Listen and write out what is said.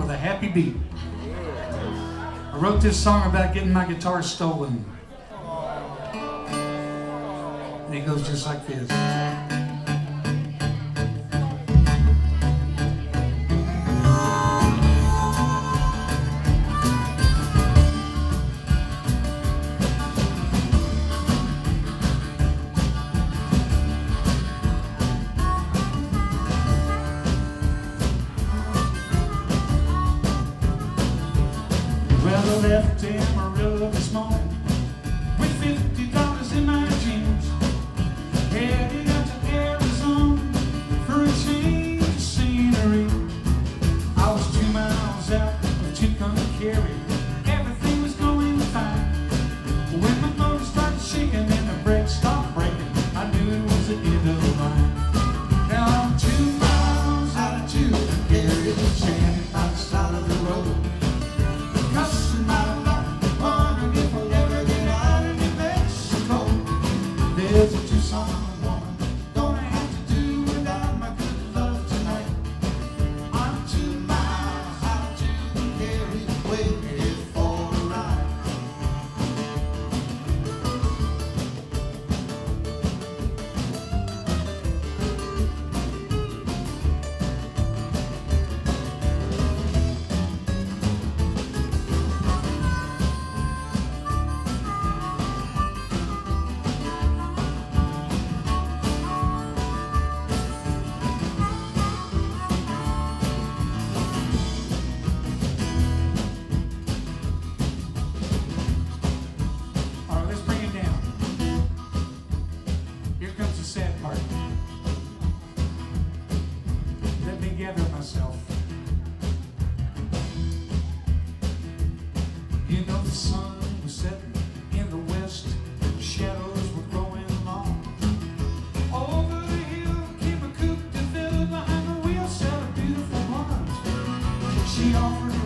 called The Happy Beat. I wrote this song about getting my guitar stolen. And it goes just like this. Well, I left Amarillo this morning with $50 in my jeans, headed out to Arizona for a change of scenery. I was 2 miles out of Tucumcari, everything was going fine. When my motor started shaking and the brakes stopped breaking, I knew it was the end of the line. Now I'm 2 miles out of Tucumcari, standing by the side of the road. There's a Tucson woman, gonna have to do without my good love tonight. I'm 2 miles out to the Tucumcari, waiting for a ride. Sad part. Let me gather myself. You know the sun was setting in the west, shadows were growing long. Over the hill came a coupe de ville, behind the wheel sat a beautiful blonde. She offered